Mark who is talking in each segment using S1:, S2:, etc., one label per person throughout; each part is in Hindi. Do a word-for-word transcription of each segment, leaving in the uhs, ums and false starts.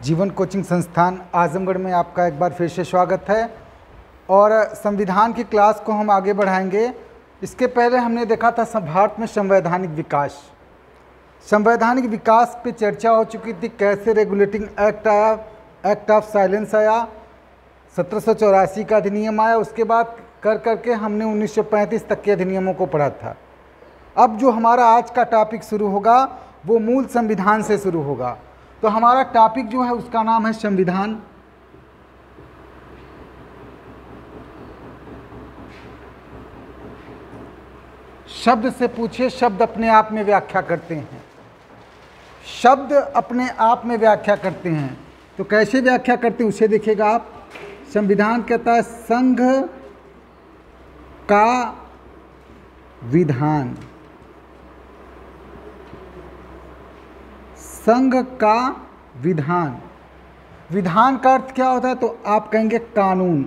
S1: जीवन कोचिंग संस्थान आजमगढ़ में आपका एक बार फिर से स्वागत है। और संविधान की क्लास को हम आगे बढ़ाएंगे। इसके पहले हमने देखा था भारत में संवैधानिक विकास संवैधानिक विकास पे चर्चा हो चुकी थी। कैसे रेगुलेटिंग एक्ट आया, एक्ट ऑफ साइलेंस आया, सत्रह सौ चौरासी का अधिनियम आया। उसके बाद कर करके हमने उन्नीस सौ पैंतीस तक के अधिनियमों को पढ़ा था। अब जो हमारा आज का टॉपिक शुरू होगा वो मूल संविधान से शुरू होगा। तो हमारा टॉपिक जो है उसका नाम है संविधान। शब्द से पूछे, शब्द अपने आप में व्याख्या करते हैं। शब्द अपने आप में व्याख्या करते हैं। तो कैसे व्याख्या करते हैं उसे देखिएगा आप। संविधान कहता है संघ का विधान, संघ का विधान। विधान का अर्थ क्या होता है? तो आप कहेंगे कानून,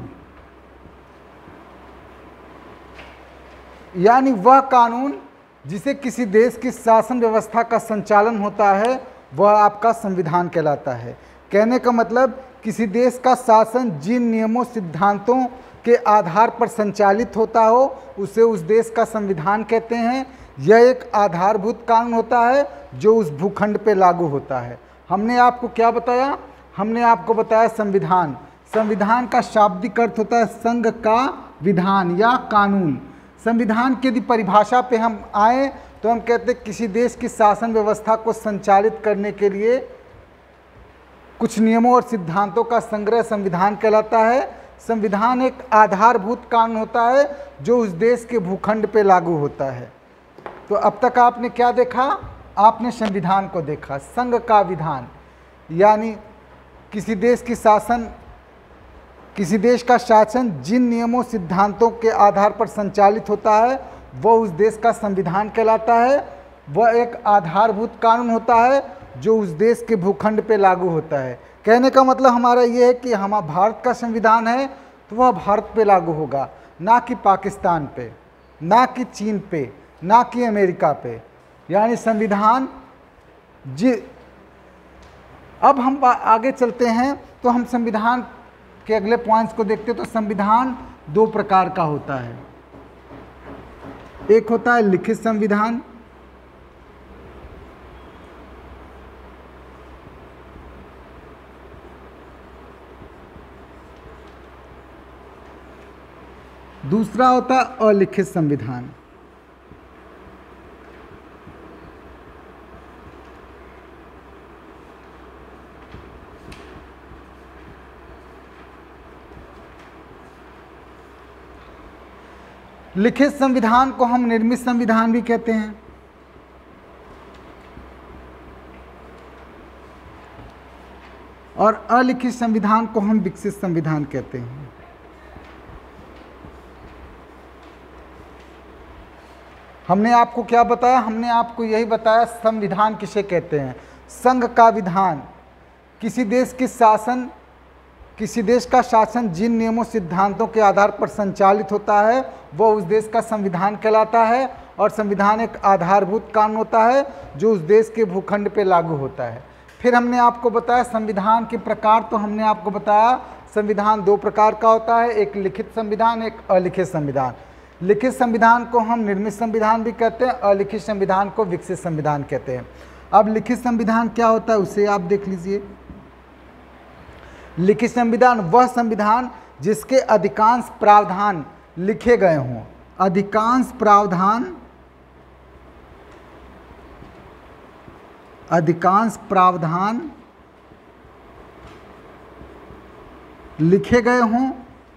S1: यानी वह कानून जिसे किसी देश की शासन व्यवस्था का संचालन होता है वह आपका संविधान कहलाता है। कहने का मतलब किसी देश का शासन जिन नियमों सिद्धांतों के आधार पर संचालित होता हो उसे उस देश का संविधान कहते हैं। यह एक आधारभूत कानून होता है जो उस भूखंड पे लागू होता है। हमने आपको क्या बताया? हमने आपको बताया संविधान। संविधान का शाब्दिक अर्थ होता है संघ का विधान या कानून। संविधान की यदि परिभाषा पे हम आए तो हम कहते हैं किसी देश की शासन व्यवस्था को संचालित करने के लिए कुछ नियमों और सिद्धांतों का संग्रह संविधान कहलाता है। संविधान एक आधारभूत कानून होता है जो उस देश के भूखंड पे लागू होता है। तो अब तक आपने क्या देखा? आपने संविधान को देखा। संघ का विधान यानी किसी देश की शासन किसी देश का शासन जिन नियमों सिद्धांतों के आधार पर संचालित होता है वह उस देश का संविधान कहलाता है। वह एक आधारभूत कानून होता है जो उस देश के भूखंड पे लागू होता है। कहने का मतलब हमारा ये है कि हमारा भारत का संविधान है तो वह भारत पे लागू होगा, ना कि पाकिस्तान पे, ना कि चीन पे, ना कि अमेरिका पे। यानी संविधान जी। अब हम आगे चलते हैं तो हम संविधान के अगले पॉइंट्स को देखते हैं। तो संविधान दो प्रकार का होता है। एक होता है लिखित संविधान, दूसरा होता है अलिखित संविधान। लिखित संविधान को हम निर्मित संविधान भी कहते हैं। और अलिखित संविधान को हम विकसित संविधान कहते हैं। हमने आपको क्या बताया? हमने आपको यही बताया संविधान किसे कहते हैं। संघ का विधान किसी देश की शासन किसी देश का शासन जिन नियमों सिद्धांतों के आधार पर संचालित होता है वह उस देश का संविधान कहलाता है। और संविधान एक आधारभूत कानून होता है जो उस देश के भूखंड पे लागू होता है। फिर हमने आपको बताया संविधान के प्रकार। तो हमने आपको बताया संविधान दो प्रकार का होता है, एक लिखित संविधान, एक अलिखित संविधान। लिखित संविधान को हम निर्मित संविधान भी कहते हैं, अलिखित संविधान को विकसित संविधान कहते हैं। अब लिखित संविधान क्या होता है उसे आप देख लीजिए। लिखित संविधान वह संविधान जिसके अधिकांश प्रावधान लिखे गए हों। अधिकांश प्रावधान अधिकांश प्रावधान लिखे गए हों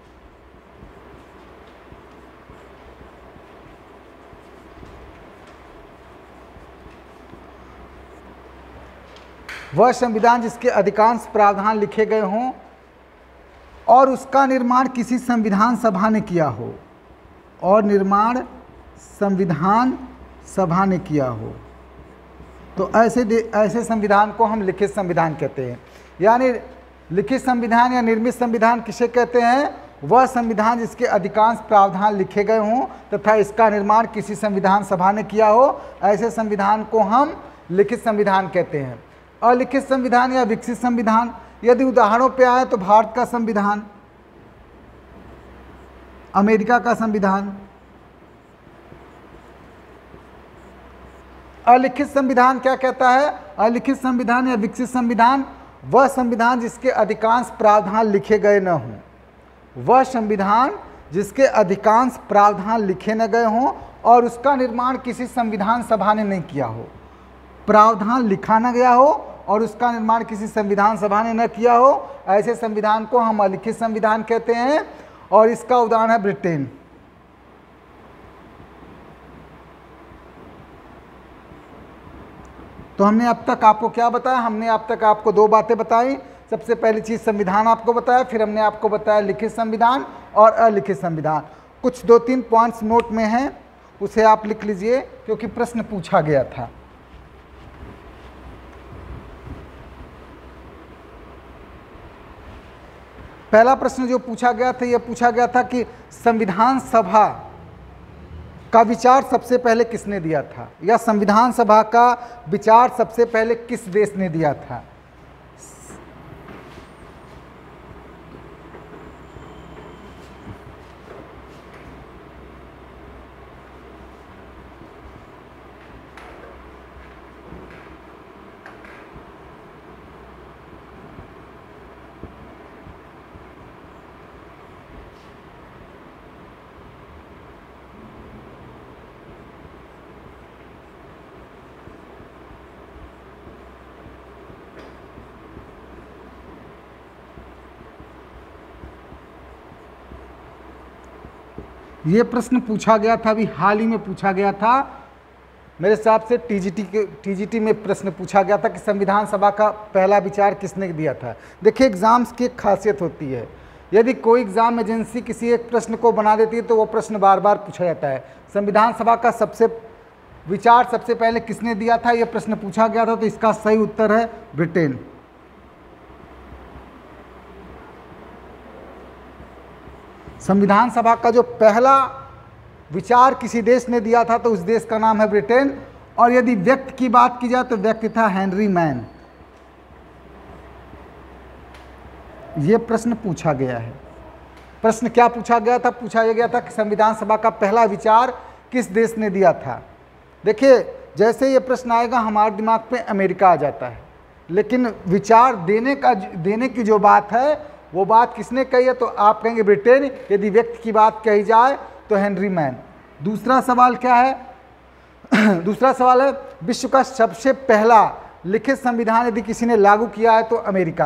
S1: वह संविधान जिसके अधिकांश प्रावधान लिखे गए हों और उसका निर्माण किसी संविधान सभा ने किया हो और निर्माण संविधान सभा ने किया हो। तो ऐसे ऐसे संविधान को हम लिखित संविधान कहते हैं। यानी लिखित संविधान या निर्मित संविधान किसे कहते हैं? वह संविधान जिसके अधिकांश प्रावधान लिखे गए हों तथा इसका निर्माण किसी संविधान सभा ने किया हो, ऐसे संविधान को हम लिखित संविधान कहते हैं। अलिखित संविधान या विकसित संविधान, यदि उदाहरणों पे आए तो भारत का संविधान, अमेरिका का संविधान। अलिखित संविधान क्या कहता है? अलिखित संविधान या विकसित संविधान वह संविधान जिसके अधिकांश प्रावधान लिखे गए न हों, वह संविधान जिसके अधिकांश प्रावधान लिखे न गए हों और उसका निर्माण किसी संविधान सभा ने नहीं किया हो। प्रावधान लिखा न गया हो और उसका निर्माण किसी संविधान सभा ने न किया हो, ऐसे संविधान को हम अलिखित संविधान कहते हैं। और इसका उदाहरण है ब्रिटेन। तो हमने अब तक आपको क्या बताया? हमने अब तक आपको दो बातें बताई। सबसे पहली चीज़ संविधान आपको बताया, फिर हमने आपको बताया लिखित संविधान और अलिखित संविधान। कुछ दो तीन पॉइंट्स नोट में हैं, उसे आप लिख लीजिए क्योंकि प्रश्न पूछा गया था। पहला प्रश्न जो पूछा गया था, यह पूछा गया था कि संविधान सभा का विचार सबसे पहले किसने दिया था, या संविधान सभा का विचार सबसे पहले किस देश ने दिया था? ये प्रश्न पूछा गया था, अभी हाल ही में पूछा गया था। मेरे हिसाब से टीजीटी के टीजीटी में प्रश्न पूछा गया था कि संविधान सभा का पहला विचार किसने दिया था। देखिए, एग्ज़ाम्स की एक खासियत होती है, यदि कोई एग्ज़ाम एजेंसी किसी एक प्रश्न को बना देती है तो वो प्रश्न बार बार पूछा जाता है। संविधान सभा का सबसे विचार सबसे पहले किसने दिया था, यह प्रश्न पूछा गया था। तो इसका सही उत्तर है ब्रिटेन। संविधान सभा का जो पहला विचार किसी देश ने दिया था तो उस देश का नाम है ब्रिटेन। और यदि व्यक्ति की बात की जाए तो व्यक्ति था हेनरी मैन। यह प्रश्न पूछा गया है। प्रश्न क्या पूछा गया था? पूछा यह गया था कि संविधान सभा का पहला विचार किस देश ने दिया था। देखिए, जैसे ये प्रश्न आएगा हमारे दिमाग पे अमेरिका आ जाता है, लेकिन विचार देने का देने की जो बात है वो बात किसने कही है? तो आप कहेंगे ब्रिटेन। यदि व्यक्ति की बात कही जाए तो हेनरी मैन। दूसरा सवाल क्या है? दूसरा सवाल है विश्व का सबसे पहला लिखित संविधान यदि किसी ने लागू किया है तो अमेरिका।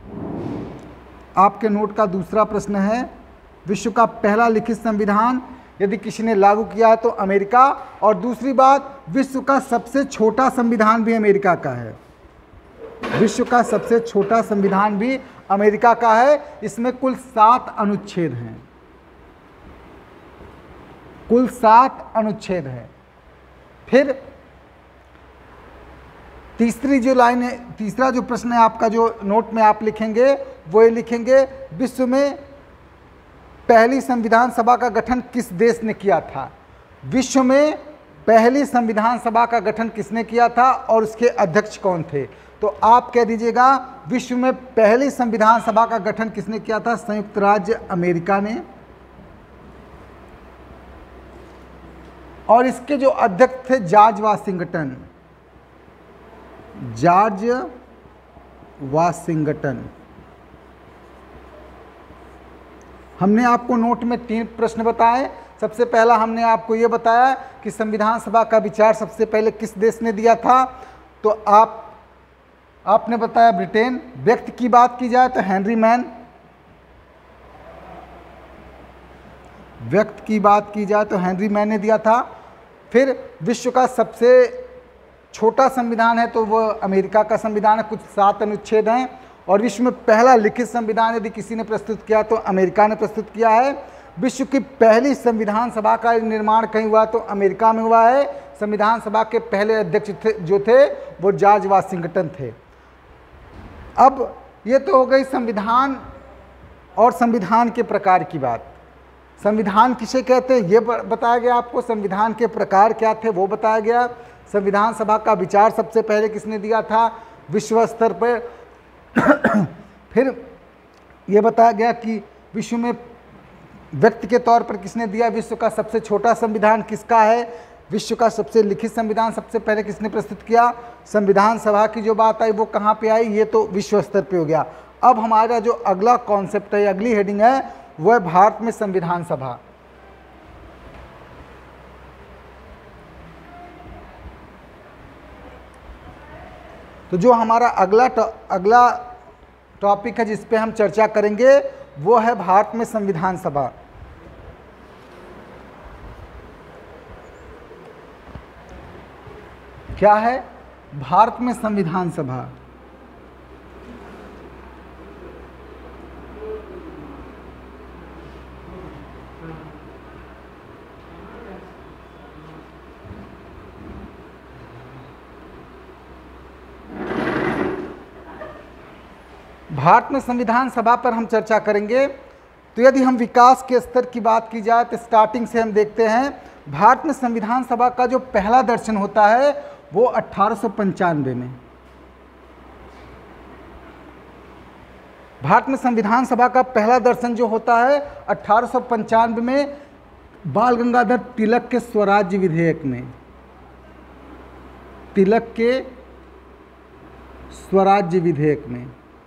S1: आपके नोट का दूसरा प्रश्न है विश्व का पहला लिखित संविधान यदि किसी ने लागू किया है तो अमेरिका। और दूसरी बात, विश्व का सबसे छोटा संविधान भी अमेरिका का है। विश्व का सबसे छोटा संविधान भी अमेरिका का है। इसमें कुल सात अनुच्छेद हैं। कुल सात अनुच्छेद हैं। फिर तीसरी जो लाइन है, तीसरा जो प्रश्न है आपका, जो नोट में आप लिखेंगे वो ये लिखेंगे विश्व में पहली संविधान सभा का गठन किस देश ने किया था। विश्व में पहली संविधान सभा का गठन किसने किया था और उसके अध्यक्ष कौन थे? तो आप कह दीजिएगा विश्व में पहली संविधान सभा का गठन किसने किया था? संयुक्त राज्य अमेरिका ने। और इसके जो अध्यक्ष थे जॉर्ज वाशिंगटन। George Washington. हमने आपको नोट में तीन प्रश्न बताए। सबसे पहला हमने आपको ये बताया कि संविधान सभा का विचार सबसे पहले किस देश ने दिया था, तो आप आपने बताया ब्रिटेन। व्यक्ति की बात की जाए तो हेनरी मैन। व्यक्ति की बात की जाए तो हेनरी मैन ने दिया था। फिर विश्व का सबसे छोटा संविधान है तो वह अमेरिका का संविधान है, कुछ सात अनुच्छेद हैं। और विश्व में पहला लिखित संविधान यदि किसी ने प्रस्तुत किया तो अमेरिका ने प्रस्तुत किया है। विश्व की पहली संविधान सभा का निर्माण कहीं हुआ तो अमेरिका में हुआ है। संविधान सभा के पहले अध्यक्ष थे जो थे वो जॉर्ज वाशिंगटन थे। अब ये तो हो गई संविधान और संविधान के प्रकार की बात। संविधान किसे कहते हैं ये बताया गया आपको, संविधान के प्रकार क्या थे वो बताया गया। संविधान सभा का विचार सबसे पहले किसने दिया था विश्व स्तर पर फिर ये बताया गया कि विश्व में व्यक्ति के तौर पर किसने दिया, विश्व का सबसे छोटा संविधान किसका है, विश्व का सबसे लिखित संविधान सबसे पहले किसने प्रस्तुत किया, संविधान सभा की जो बात आई वो कहाँ पे आई, ये तो विश्व स्तर पे हो गया। अब हमारा जो अगला कॉन्सेप्ट है, अगली हेडिंग है, वो है भारत में संविधान सभा। तो जो हमारा अगला अगला टॉपिक है जिस पे हम चर्चा करेंगे वो है भारत में संविधान सभा। क्या है? भारत में संविधान सभा। भारत में संविधान सभा पर हम चर्चा करेंगे। तो यदि हम विकास के स्तर की बात की जाए तो स्टार्टिंग से हम देखते हैं, भारत में संविधान सभा का जो पहला दर्शन होता है वो अठारह सौ पंचानवे में। भारत में संविधान सभा का पहला दर्शन जो होता है अठारह सौ पंचानवे में बाल गंगाधर तिलक के स्वराज्य विधेयक में। तिलक के स्वराज्य विधेयक में।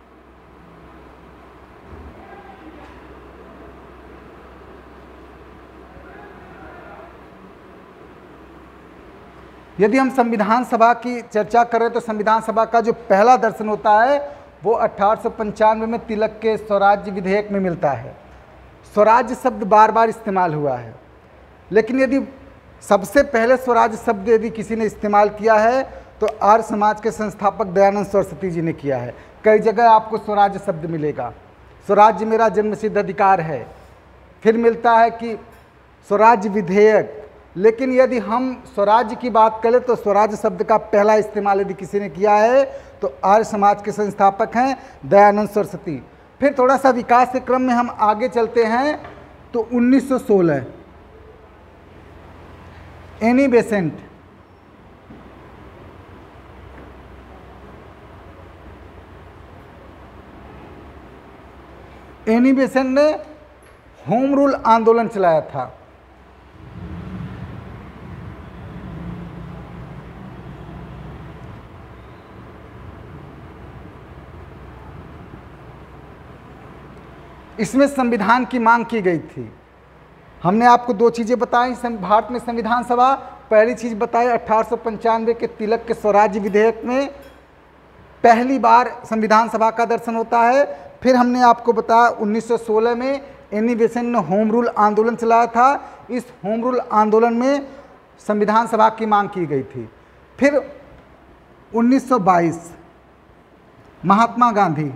S1: यदि हम संविधान सभा की चर्चा करें तो संविधान सभा का जो पहला दर्शन होता है वो अठारह सौ पंचानवे में तिलक के स्वराज्य विधेयक में मिलता है। स्वराज्य शब्द बार बार इस्तेमाल हुआ है, लेकिन यदि सबसे पहले स्वराज्य शब्द यदि किसी ने इस्तेमाल किया है तो आर्य समाज के संस्थापक दयानंद सरस्वती जी ने किया है। कई जगह आपको स्वराज्य शब्द मिलेगा, स्वराज्य मेरा जन्मसिद्ध अधिकार है, फिर मिलता है कि स्वराज्य विधेयक। लेकिन यदि हम स्वराज्य की बात करें तो स्वराज्य शब्द का पहला इस्तेमाल यदि किसी ने किया है तो आर्य समाज के संस्थापक हैं दयानंद सरस्वती। फिर थोड़ा सा विकास के क्रम में हम आगे चलते हैं तो उन्नीस सौ सोलह एनी बेसेंट। एनी बेसेंट ने होम रूल आंदोलन चलाया था। इसमें संविधान की मांग की गई थी। हमने आपको दो चीज़ें बताई भारत में संविधान सभा। पहली चीज़ बताई अठारह सौ पंचानवे के तिलक के स्वराज्य विधेयक में पहली बार संविधान सभा का दर्शन होता है। फिर हमने आपको बताया उन्नीस सौ सोलह में एनी बेसेंट ने होम रूल आंदोलन चलाया था। इस होम रूल आंदोलन में संविधान सभा की मांग की गई थी। फिर उन्नीस सौ बाईस महात्मा गांधी।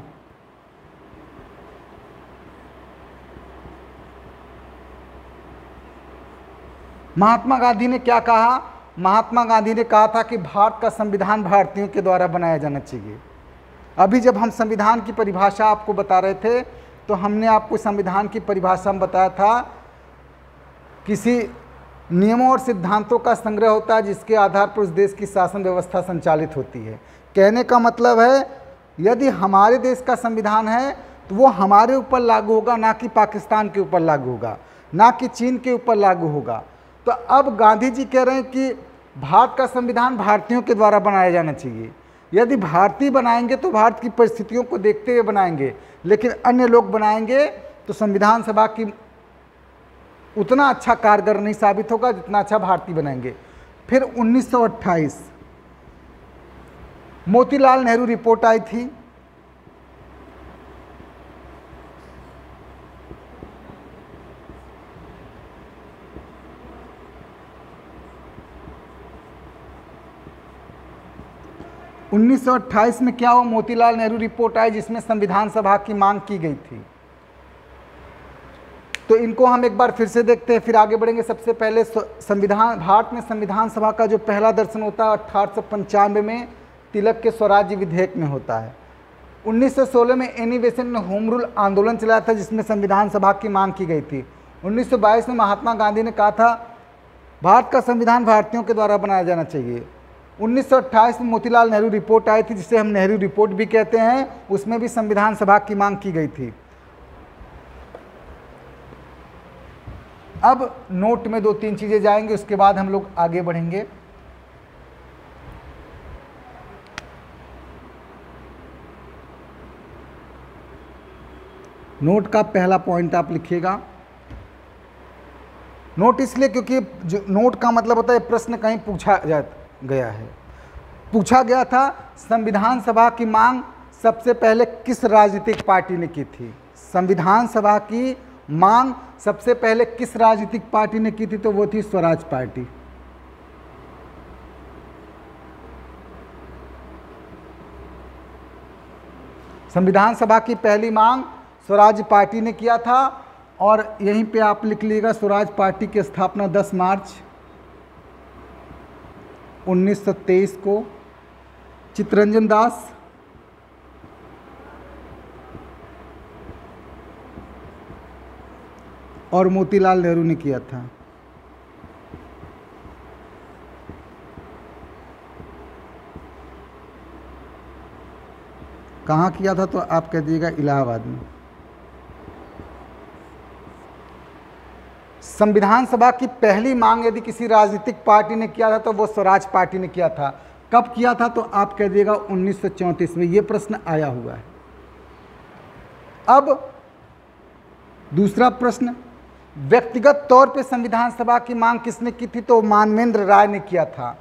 S1: महात्मा गांधी ने क्या कहा? महात्मा गांधी ने कहा था कि भारत का संविधान भारतीयों के द्वारा बनाया जाना चाहिए। अभी जब हम संविधान की परिभाषा आपको बता रहे थे तो हमने आपको संविधान की परिभाषा में बताया था किसी नियमों और सिद्धांतों का संग्रह होता है जिसके आधार पर उस देश की शासन व्यवस्था संचालित होती है। कहने का मतलब है यदि हमारे देश का संविधान है तो वो हमारे ऊपर लागू होगा, ना कि पाकिस्तान के ऊपर लागू होगा, ना कि चीन के ऊपर लागू होगा। तो अब गांधी जी कह रहे हैं कि भारत का संविधान भारतीयों के द्वारा बनाया जाना चाहिए। यदि भारतीय बनाएंगे तो भारत की परिस्थितियों को देखते हुए बनाएंगे, लेकिन अन्य लोग बनाएंगे तो संविधान सभा की उतना अच्छा कारगर नहीं साबित होगा जितना अच्छा भारतीय बनाएंगे। फिर उन्नीस सौ अट्ठाईस मोतीलाल नेहरू रिपोर्ट आई थी। उन्नीस सौ अट्ठाईस में क्या हुआ? मोतीलाल नेहरू रिपोर्ट आई जिसमें संविधान सभा की मांग की गई थी। तो इनको हम एक बार फिर से देखते हैं, फिर आगे बढ़ेंगे। सबसे पहले संविधान भारत में संविधान सभा का जो पहला दर्शन होता है अठारह सौ पंचानवे में तिलक के स्वराज्य विधेयक में होता है। उन्नीस सौ सोलह में एनी बेसेंट ने होम रूल आंदोलन चलाया था जिसमें संविधान सभा की मांग की गई थी। उन्नीस सौ बाईस में महात्मा गांधी ने कहा था भारत का संविधान भारतीयों के द्वारा बनाया जाना चाहिए। उन्नीस सौ अट्ठाईस में मोतीलाल नेहरू रिपोर्ट आई थी, जिसे हम नेहरू रिपोर्ट भी कहते हैं, उसमें भी संविधान सभा की मांग की गई थी। अब नोट में दो तीन चीजें जाएंगे, उसके बाद हम लोग आगे बढ़ेंगे। नोट का पहला पॉइंट आप लिखिएगा। नोट इसलिए क्योंकि जो नोट का मतलब होता है प्रश्न कहीं पूछा जा गया है। पूछा गया था संविधान सभा की मांग सबसे पहले किस राजनीतिक पार्टी ने की थी। संविधान सभा की मांग सबसे पहले किस राजनीतिक पार्टी ने की थी, तो वो थी स्वराज पार्टी। संविधान सभा की पहली मांग स्वराज पार्टी ने किया था, और यहीं पे आप लिख लीजिएगा स्वराज पार्टी की स्थापना दस मार्च उन्नीस सौ तेईस को चित्तरंजन दास और मोतीलाल नेहरू ने किया था। कहाँ किया था, तो आप कह दीजिएगा इलाहाबाद में। संविधान सभा की पहली मांग यदि किसी राजनीतिक पार्टी ने किया था तो वो स्वराज पार्टी ने किया था। कब किया था, तो आप कह दीजिएगा उन्नीस सौ चौंतीस में। ये प्रश्न आया हुआ है। अब दूसरा प्रश्न, व्यक्तिगत तौर पे संविधान सभा की मांग किसने की थी, तो मानवेंद्र राय ने किया था।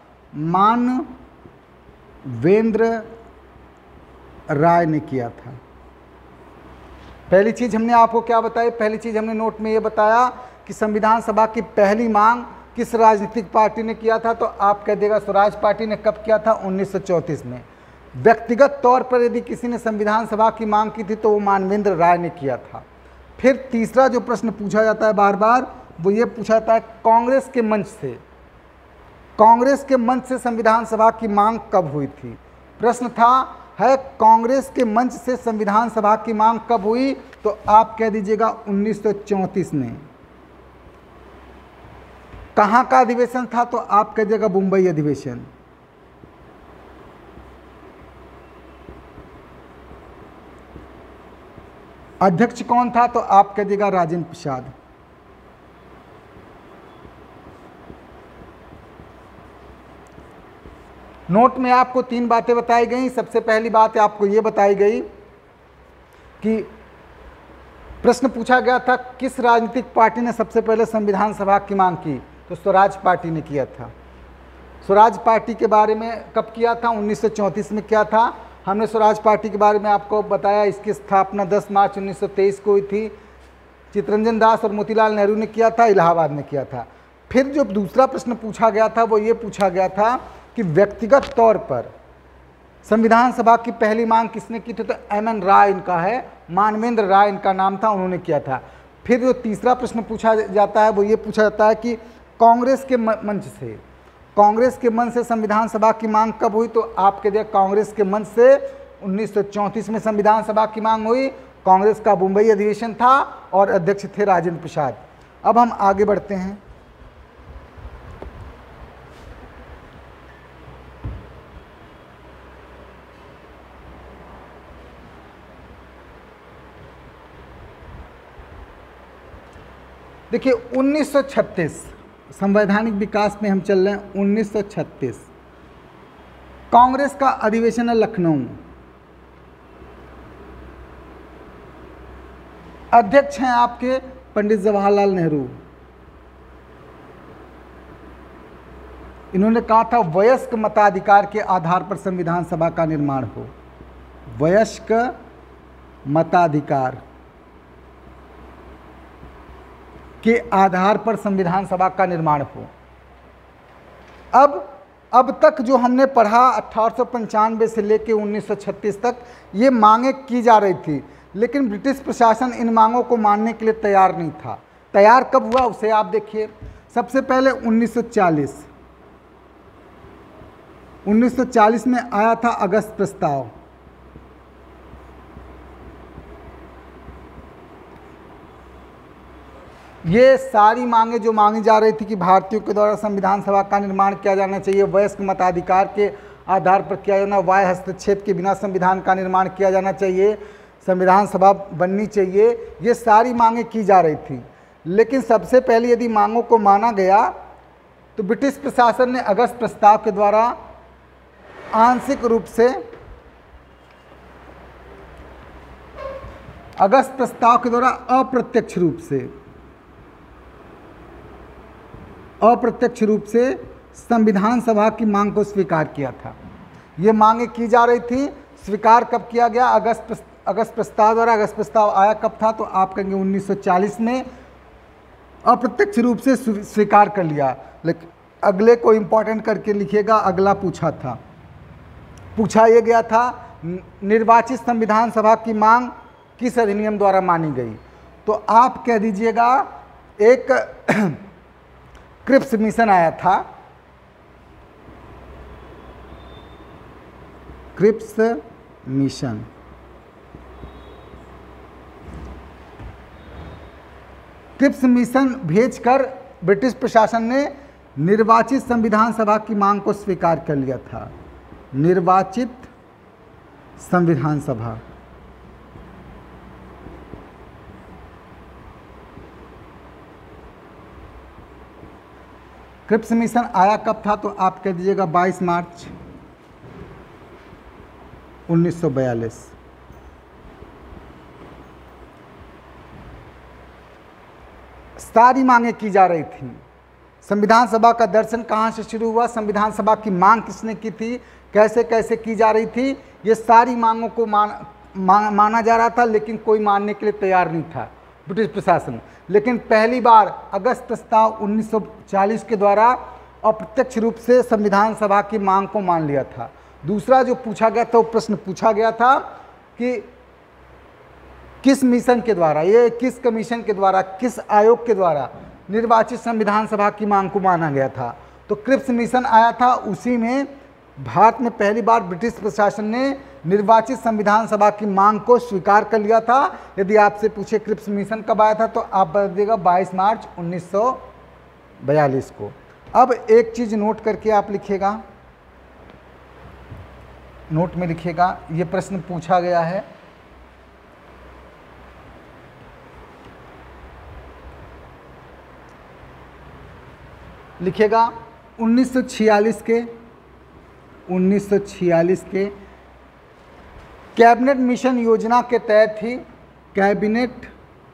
S1: मानवेंद्र राय ने किया था। पहली चीज हमने आपको क्या बताई, पहली चीज हमने नोट में ये बताया कि संविधान सभा की पहली मांग किस राजनीतिक पार्टी ने किया था, तो आप कह देगा स्वराज पार्टी ने। कब किया था, उन्नीस सौ चौंतीस में। व्यक्तिगत तौर पर यदि किसी ने संविधान सभा की मांग की थी तो वो मानवेंद्र राय ने किया था। फिर तीसरा जो प्रश्न पूछा जाता है बार बार, वो ये पूछा जाता है कांग्रेस के मंच से, कांग्रेस के मंच से संविधान सभा की मांग कब हुई थी। प्रश्न था है कांग्रेस के मंच से संविधान सभा की मांग कब हुई, तो आप कह दीजिएगा उन्नीस सौ चौंतीस में। कहाँ का अधिवेशन था, तो आप कह दीजिएगा मुंबई अधिवेशन। अध्यक्ष कौन था, तो आप कह दीजिएगा राजेंद्र प्रसाद। नोट में आपको तीन बातें बताई गई। सबसे पहली बात आपको ये बताई गई कि प्रश्न पूछा गया था किस राजनीतिक पार्टी ने सबसे पहले संविधान सभा की मांग की, तो स्वराज पार्टी ने किया था। स्वराज पार्टी के बारे में कब किया था, उन्नीस सौ चौंतीस में किया था। हमने स्वराज पार्टी के बारे में आपको बताया, इसकी स्थापना दस मार्च उन्नीस सौ तेईस को हुई थी। चित्तरंजन दास और मोतीलाल नेहरू ने किया था, इलाहाबाद में किया था। फिर जो दूसरा प्रश्न पूछा गया था वो ये पूछा गया था कि व्यक्तिगत तौर पर संविधान सभा की पहली मांग किसने की थी, तो एम एन राय इनका है, मानवेंद्र राय इनका नाम था, उन्होंने किया था। फिर जो तीसरा प्रश्न पूछा जाता है वो ये पूछा जाता है कि कांग्रेस के मंच से, कांग्रेस के मंच से संविधान सभा की मांग कब हुई, तो आप कह दिया कांग्रेस के मंच से उन्नीस सौ चौंतीस में संविधान सभा की मांग हुई। कांग्रेस का मुंबई अधिवेशन था और अध्यक्ष थे राजेंद्र प्रसाद। अब हम आगे बढ़ते हैं। देखिए उन्नीस सौ छत्तीस संवैधानिक विकास में हम चल रहे हैं। उन्नीस सौ छत्तीस कांग्रेस का अधिवेशन है लखनऊ। अध्यक्ष हैं आपके पंडित जवाहरलाल नेहरू। इन्होंने कहा था वयस्क मताधिकार के आधार पर संविधान सभा का निर्माण हो। वयस्क मताधिकार के आधार पर संविधान सभा का निर्माण हो। अब अब तक जो हमने पढ़ा अठारह सौ पंचानवे से लेकर उन्नीस सौ छत्तीस तक ये मांगें की जा रही थी, लेकिन ब्रिटिश प्रशासन इन मांगों को मानने के लिए तैयार नहीं था। तैयार कब हुआ उसे आप देखिए। सबसे पहले उन्नीस सौ चालीस उन्नीस सौ चालीस में आया था अगस्त प्रस्ताव। ये सारी मांगे जो मांगी जा रही थी कि भारतीयों के द्वारा संविधान सभा का निर्माण किया जाना चाहिए, वयस्क मताधिकार के आधार पर किया जाना, वाह्य हस्तक्षेप के बिना संविधान का निर्माण किया जाना चाहिए, संविधान सभा बननी चाहिए, ये सारी मांगे की जा रही थी। लेकिन सबसे पहले यदि मांगों को माना गया तो ब्रिटिश प्रशासन ने अगस्त प्रस्ताव के द्वारा आंशिक रूप से अगस्त प्रस्ताव के द्वारा अप्रत्यक्ष रूप से अप्रत्यक्ष रूप से संविधान सभा की मांग को स्वीकार किया था। ये मांगे की जा रही थी, स्वीकार कब किया गया? अगस्त अगस्त प्रस्ताव द्वारा। अगस्त प्रस्ताव आया कब था? तो आप कहेंगे उन्नीस सौ चालीस में अप्रत्यक्ष रूप से स्वीकार कर लिया। लेकिन अगले को इंपॉर्टेंट करके लिखिएगा, अगला पूछा था पूछा यह गया था निर्वाचित संविधान सभा की मांग किस अधिनियम द्वारा मानी गई? तो आप कह दीजिएगा एक क्रिप्स मिशन आया था, क्रिप्स मिशन। क्रिप्स मिशन भेजकर ब्रिटिश प्रशासन ने निर्वाचित संविधान सभा की मांग को स्वीकार कर लिया था। निर्वाचित संविधान सभा क्रिप्स मिशन आया कब था? तो आप कह दीजिएगा बाईस मार्च उन्नीस सौ बयालीस। सारी मांगे की जा रही थी। संविधान सभा का दर्शन कहाँ से शुरू हुआ, संविधान सभा की मांग किसने की थी, कैसे कैसे की जा रही थी, ये सारी मांगों को मान, मान माना जा रहा था, लेकिन कोई मानने के लिए तैयार नहीं था ब्रिटिश प्रशासन। लेकिन पहली बार अगस्त प्रस्ताव उन्नीस सौ चालीस के द्वारा अप्रत्यक्ष रूप से संविधान सभा की मांग को मान लिया था। दूसरा जो पूछा गया था, वो प्रश्न पूछा गया था कि किस मिशन के द्वारा, ये किस कमीशन के द्वारा, किस आयोग के द्वारा निर्वाचित संविधान सभा की मांग को माना गया था? तो क्रिप्स मिशन आया था, उसी में भारत में पहली बार ब्रिटिश प्रशासन ने निर्वाचित संविधान सभा की मांग को स्वीकार कर लिया था। यदि आपसे पूछे क्रिप्स मिशन कब आया था, तो आप बता दीजिएगा बाईस मार्च उन्नीस सौ बयालीस को। अब एक चीज़ नोट करके आप लिखिएगा, नोट में लिखिएगा, ये प्रश्न पूछा गया है। लिखिएगा उन्नीस सौ छियालीस के उन्नीस सौ छियालीस के कैबिनेट मिशन योजना के तहत ही कैबिनेट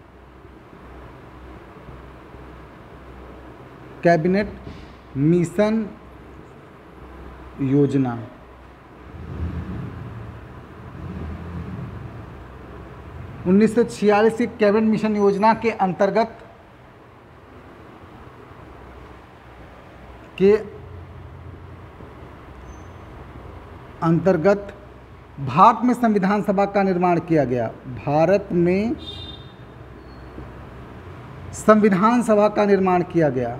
S1: कैबिनेट मिशन योजना उन्नीस सौ छियालीस की कैबिनेट मिशन योजना के अंतर्गत के अंतर्गत भारत में संविधान सभा का निर्माण किया गया। भारत में संविधान सभा का निर्माण किया गया।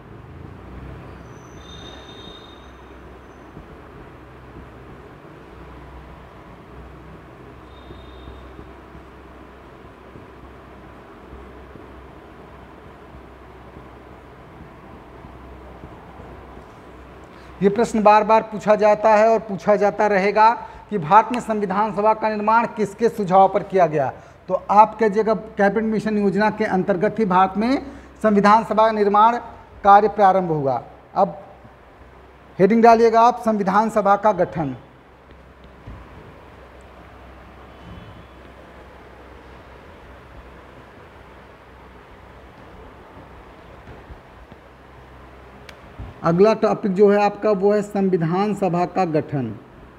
S1: ये प्रश्न बार बार पूछा जाता है और पूछा जाता रहेगा कि भारत में संविधान सभा का निर्माण किसके सुझाव पर किया गया? तो आप कहिएगा कैबिनेट मिशन योजना के अंतर्गत ही भारत में संविधान सभा निर्माण कार्य प्रारंभ हुआ। अब हेडिंग डालिएगा आप, संविधान सभा का गठन। अगला टॉपिक जो है आपका वो है संविधान सभा का गठन।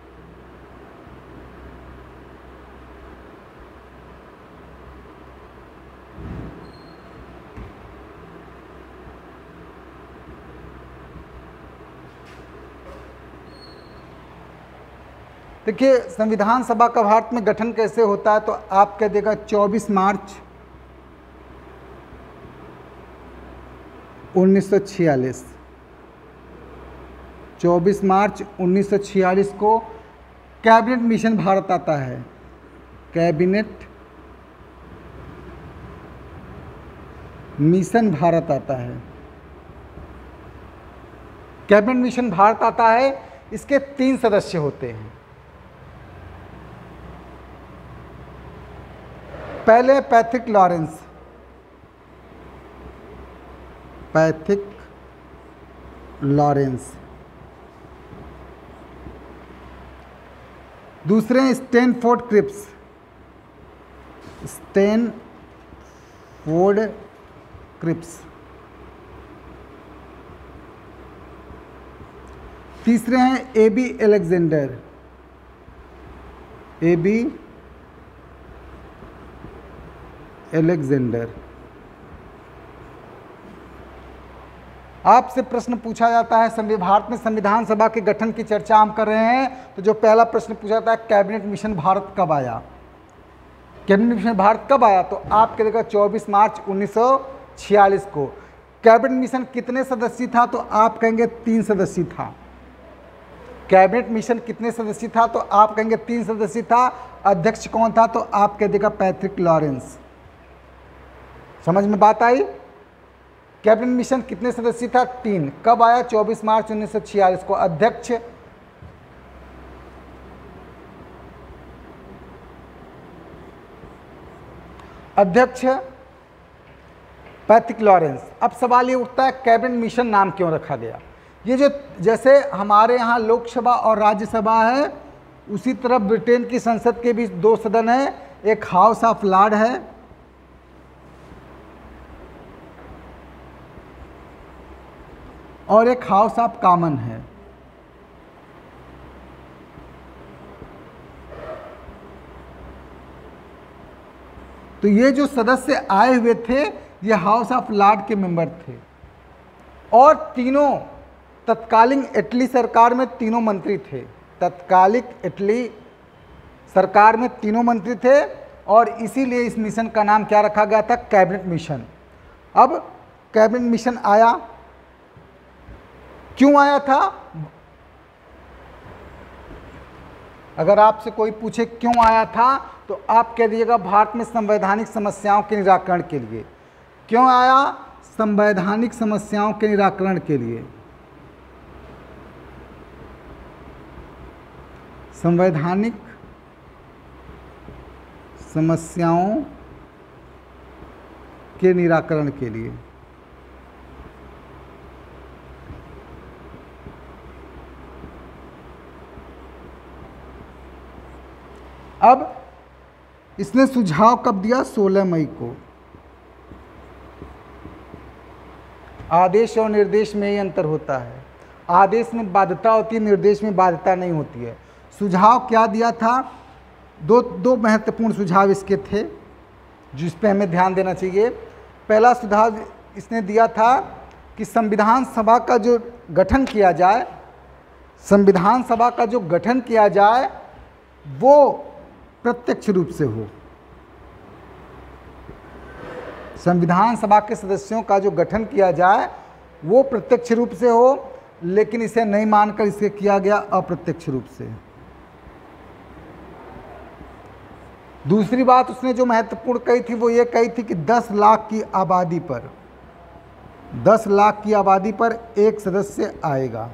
S1: देखिए संविधान सभा का भारत में गठन कैसे होता है, तो आप कह देगा चौबीस मार्च उन्नीस सौ छियालीस चौबीस मार्च उन्नीस सौ छियालीस को कैबिनेट मिशन भारत आता है। कैबिनेट मिशन भारत आता है। कैबिनेट मिशन भारत आता है, इसके तीन सदस्य होते हैं। पहले पैट्रिक लॉरेंस, पैट्रिक लॉरेंस। दूसरे हैं स्टैनफोर्ड क्रिप्स, स्टैनफोर्ड क्रिप्स। तीसरे हैं A B Alexander, A B Alexander. आपसे प्रश्न पूछा जाता है, संविधान भारत में संविधान सभा के गठन की चर्चा हम कर रहे हैं, तो जो पहला प्रश्न पूछा जाता है कैबिनेट मिशन भारत कब आया। कैबिनेट मिशन भारत कब आया, तो आपके देखा चौबीस मार्च उन्नीस सौ छियालीस को। कैबिनेट मिशन कितने सदस्यीय था, तो आप कहेंगे तीन सदस्यीय था। कैबिनेट मिशन कितने सदस्यीय था, तो आप कहेंगे तीन सदस्यीय था। अध्यक्ष कौन था, तो आप कह देगा पैट्रिक लॉरेंस। समझ में बात आई। कैबिनेट मिशन कितने सदस्य था, तीन। कब आया, चौबीस मार्च उन्नीस सौ छियालीस को। अध्यक्ष अध्यक्ष पैट्रिक लॉरेंस। अब सवाल ये उठता है कैबिनेट मिशन नाम क्यों रखा गया। ये जो जैसे हमारे यहाँ लोकसभा और राज्यसभा है, उसी तरह ब्रिटेन की संसद के भी दो सदन है, एक हाउस ऑफ लॉर्ड है और एक हाउस ऑफ कॉमन है। तो ये जो सदस्य आए हुए थे, ये हाउस ऑफ लॉर्ड के मेंबर थे और तीनों तत्कालीन इटली सरकार में तीनों मंत्री थे। तत्कालिक इटली सरकार में तीनों मंत्री थे और इसीलिए इस मिशन का नाम क्या रखा गया था, कैबिनेट मिशन। अब कैबिनेट मिशन आया, क्यों आया था। अगर आपसे कोई पूछे क्यों आया था, तो आप कह दीजिएगा भारत में संवैधानिक समस्याओं के निराकरण के लिए। क्यों आया, संवैधानिक समस्याओं के निराकरण के लिए। संवैधानिक समस्याओं के निराकरण के लिए। अब इसने सुझाव कब दिया, सोलह मई को। आदेश और निर्देश में ही अंतर होता है। आदेश में बाध्यता होती है, निर्देश में बाध्यता नहीं होती है। सुझाव क्या दिया था, दो दो महत्वपूर्ण सुझाव इसके थे जिस पे हमें ध्यान देना चाहिए। पहला सुझाव इसने दिया था कि संविधान सभा का जो गठन किया जाए, संविधान सभा का जो गठन किया जाए वो प्रत्यक्ष रूप से हो। संविधान सभा के सदस्यों का जो गठन किया जाए वो प्रत्यक्ष रूप से हो, लेकिन इसे नहीं मानकर इसे किया गया अप्रत्यक्ष रूप से। दूसरी बात उसने जो महत्वपूर्ण कही थी वो ये कही थी कि दस लाख की आबादी पर दस लाख की आबादी पर एक सदस्य आएगा।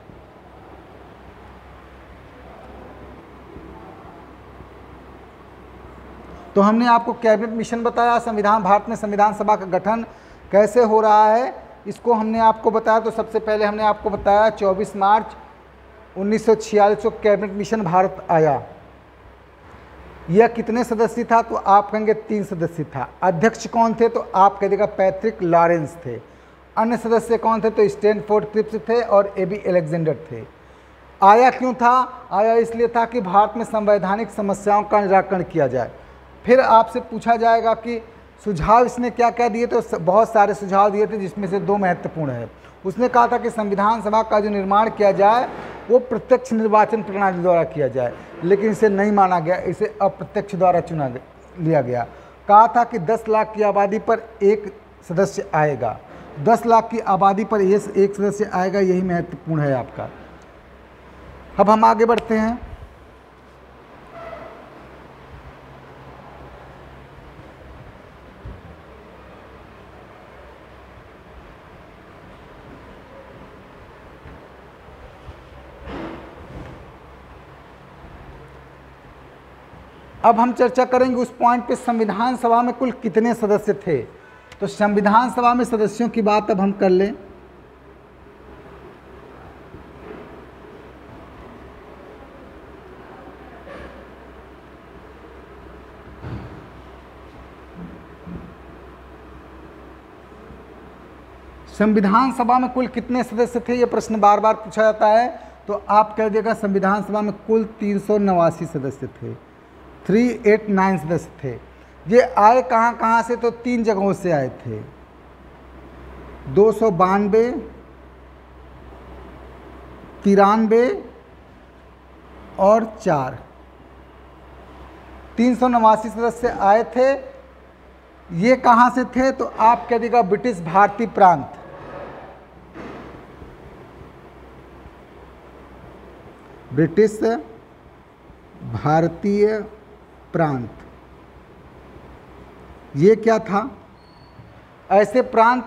S1: तो हमने आपको कैबिनेट मिशन बताया, संविधान भारत में संविधान सभा का गठन कैसे हो रहा है इसको हमने आपको बताया। तो सबसे पहले हमने आपको बताया चौबीस मार्च उन्नीस सौ छियालीस को कैबिनेट मिशन भारत आया। यह कितने सदस्य था, तो आप कहेंगे तीन सदस्य था। अध्यक्ष कौन थे, तो आप कह देगा पैट्रिक लॉरेंस थे। अन्य सदस्य कौन थे, तो स्टैनफोर्ड क्रिप्स थे और ए बी अलेक्जेंडर थे। आया क्यों था, आया इसलिए था कि भारत में संवैधानिक समस्याओं का निराकरण किया जाए। फिर आपसे पूछा जाएगा कि सुझाव इसने क्या क्या दिए, तो बहुत सारे सुझाव दिए थे जिसमें से दो महत्वपूर्ण है। उसने कहा था कि संविधान सभा का जो निर्माण किया जाए वो प्रत्यक्ष निर्वाचन प्रणाली द्वारा किया जाए, लेकिन इसे नहीं माना गया, इसे अप्रत्यक्ष द्वारा चुना लिया गया। कहा था कि दस लाख की आबादी पर एक सदस्य आएगा, दस लाख की आबादी पर ये एक सदस्य आएगा, यही महत्वपूर्ण है आपका। अब हम आगे बढ़ते हैं। अब हम चर्चा करेंगे उस पॉइंट पे संविधान सभा में कुल कितने सदस्य थे। तो संविधान सभा में सदस्यों की बात अब हम कर लें। संविधान सभा में कुल कितने सदस्य थे, ये प्रश्न बार बार पूछा जाता है। तो आप कह देगा संविधान सभा में कुल तीन सौ नवासी सदस्य थे, थ्री एट नाइन सदस्य थे। ये आए कहाँ कहाँ से, तो तीन जगहों से आए थे, दो सौ बानवे, तिरानवे और चार, तीन सौ नवासी सदस्य आए थे। ये कहाँ से थे, तो आप कह देगा ब्रिटिश भारतीय प्रांत, ब्रिटिश भारतीय प्रांत। ये क्या था, ऐसे प्रांत,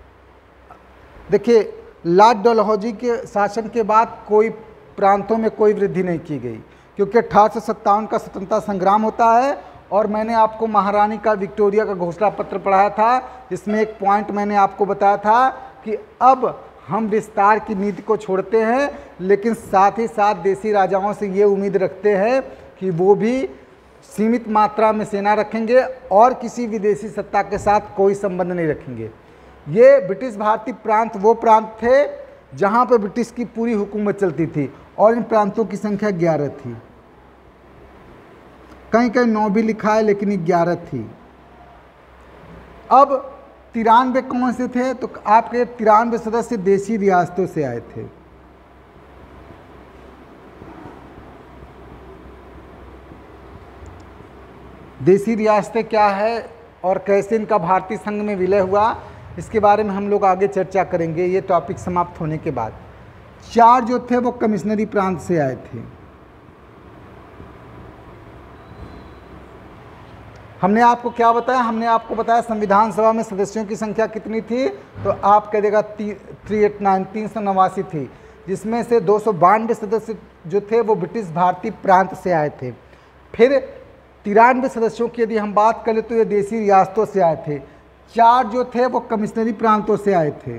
S1: देखिए लॉर्ड डलहौजी के शासन के बाद कोई प्रांतों में कोई वृद्धि नहीं की गई, क्योंकि अठारह सौ सत्तावन का स्वतंत्रता संग्राम होता है। और मैंने आपको महारानी का विक्टोरिया का घोषणा पत्र पढ़ाया था, जिसमें एक पॉइंट मैंने आपको बताया था कि अब हम विस्तार की नीति को छोड़ते हैं, लेकिन साथ ही साथ देसी राजाओं से ये उम्मीद रखते हैं कि वो भी सीमित मात्रा में सेना रखेंगे और किसी विदेशी सत्ता के साथ कोई संबंध नहीं रखेंगे। ये ब्रिटिश भारतीय प्रांत वो प्रांत थे जहाँ पर ब्रिटिश की पूरी हुकूमत चलती थी, और इन प्रांतों की संख्या ग्यारह थी। कहीं कहीं नौ भी लिखा है, लेकिन ग्यारह थी। अब तिरानवे कौन से थे, तो आपके तिरानवे सदस्य देशी रियासतों से आए थे। देशी रियासतें क्या है और कैसे इनका भारतीय संघ में विलय हुआ, इसके बारे में हम लोग आगे चर्चा करेंगे, ये टॉपिक समाप्त होने के बाद। चार जो थे वो कमिश्नरी प्रांत से आए थे। हमने आपको क्या बताया, हमने आपको बताया संविधान सभा में सदस्यों की संख्या कितनी थी, तो आप कह देगा थ्री एट नाइन तीन सौ नवासी थी, जिसमें से दो सौ बानवे सदस्य जो थे वो ब्रिटिश भारतीय प्रांत से आए थे। फिर तिरानवे सदस्यों की यदि हम बात करें तो ये देशी रियासतों से आए थे। चार जो थे वो कमिश्नरी प्रांतों से आए थे।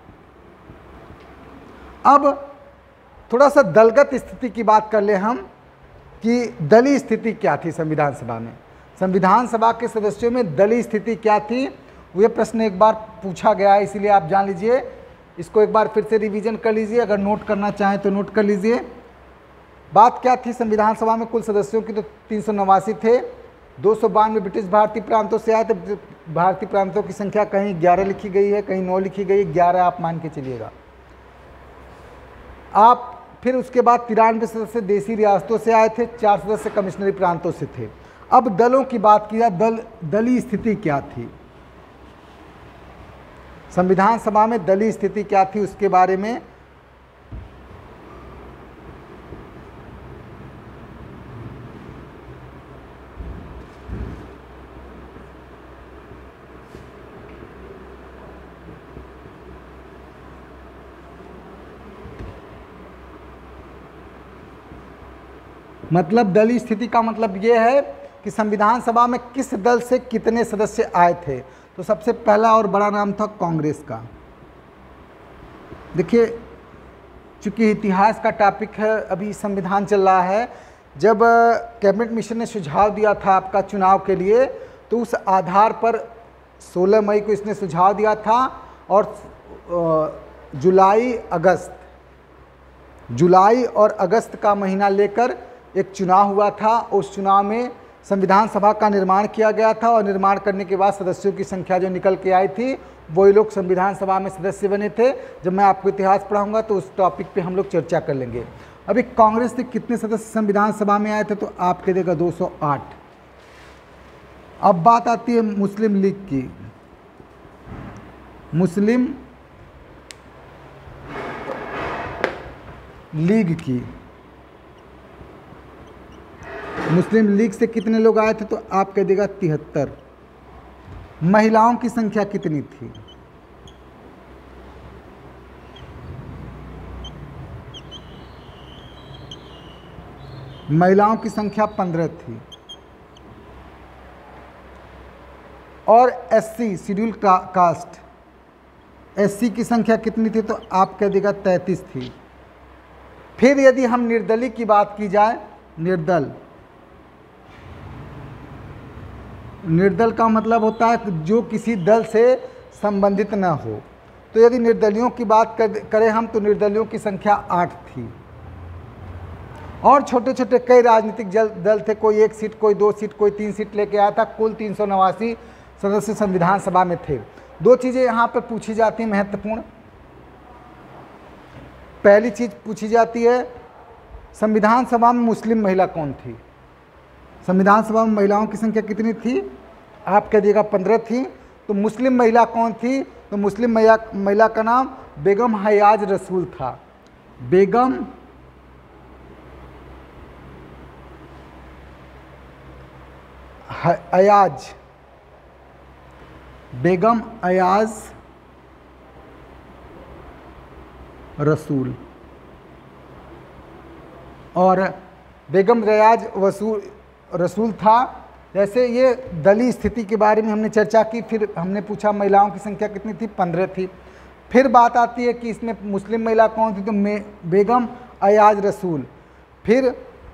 S1: अब थोड़ा सा दलगत स्थिति की बात कर ले हम कि दलीय स्थिति क्या थी संविधान सभा में। संविधान सभा के सदस्यों में दलीय स्थिति क्या थी, ये प्रश्न एक बार पूछा गया है, इसीलिए आप जान लीजिए। इसको एक बार फिर से रिवीजन कर लीजिए, अगर नोट करना चाहें तो नोट कर लीजिए। बात क्या थी, संविधान सभा में कुल सदस्यों की तो तीन सौ नवासी थे, दो सौ बानवे ब्रिटिश भारतीय प्रांतों से आए थे। भारतीय प्रांतों की संख्या कहीं ग्यारह लिखी गई है, कहीं नौ लिखी गई है, ग्यारह आप मान के चलिएगा आप। फिर उसके बाद तिरानवे सदस्य देशी रियासतों से आए थे, चार सदस्य कमिश्नरी प्रांतों से थे। अब दलों की बात की जाए, दल दलीय स्थिति क्या थी, संविधान सभा में दलीय स्थिति क्या थी उसके बारे में। मतलब दलीय स्थिति का मतलब ये है कि संविधान सभा में किस दल से कितने सदस्य आए थे। तो सबसे पहला और बड़ा नाम था कांग्रेस का। देखिए, चूंकि इतिहास का टॉपिक है, अभी संविधान चल रहा है, जब कैबिनेट मिशन ने सुझाव दिया था आपका चुनाव के लिए, तो उस आधार पर सोलह मई को इसने सुझाव दिया था, और जुलाई अगस्त जुलाई और अगस्त का महीना लेकर एक चुनाव हुआ था। उस चुनाव में संविधान सभा का निर्माण किया गया था, और निर्माण करने के बाद सदस्यों की संख्या जो निकल के आई थी, वही लोग संविधान सभा में सदस्य बने थे। जब मैं आपको इतिहास पढ़ाऊंगा तो उस टॉपिक पे हम लोग चर्चा कर लेंगे। अभी कांग्रेस से कितने सदस्य संविधान सभा में आए थे, तो आप कह देगा दो सौ आठ। अब बात आती है मुस्लिम लीग की। मुस्लिम लीग की मुस्लिम लीग से कितने लोग आए थे, तो आप कह देगा तिहत्तर। महिलाओं की संख्या कितनी थी, महिलाओं की संख्या पंद्रह थी। और एससी शेड्यूल कास्ट, एससी की संख्या कितनी थी? तो आप कह देगा तैंतीस थी। फिर यदि हम निर्दलीय की बात की जाए, निर्दल, निर्दल का मतलब होता है जो किसी दल से संबंधित न हो। तो यदि निर्दलियों की बात कर, करें हम तो निर्दलियों की संख्या आठ थी। और छोटे छोटे कई राजनीतिक दल थे, कोई एक सीट, कोई दो सीट, कोई तीन सीट लेके आया था। कुल तीन सौ नवासी सदस्य संविधान सभा में थे। दो चीज़ें यहाँ पर पूछी जाती हैं महत्वपूर्ण। पहली चीज़ पूछी जाती है, संविधान सभा में मुस्लिम महिला कौन थी? संविधान सभा में महिलाओं की संख्या कितनी थी? आप कह दिएगा पंद्रह थी। तो मुस्लिम महिला कौन थी? तो मुस्लिम महिला महिला का नाम बेगम हयाज रसूल था। बेगम अयाज, बेगम अयाज रसूल। और बेगम रयाज वसूल रसूल था। जैसे ये दलीय स्थिति के बारे में हमने चर्चा की। फिर हमने पूछा महिलाओं की संख्या कितनी थी? पंद्रह थी। फिर बात आती है कि इसमें मुस्लिम महिला कौन थी? तो बेगम अयाज रसूल। फिर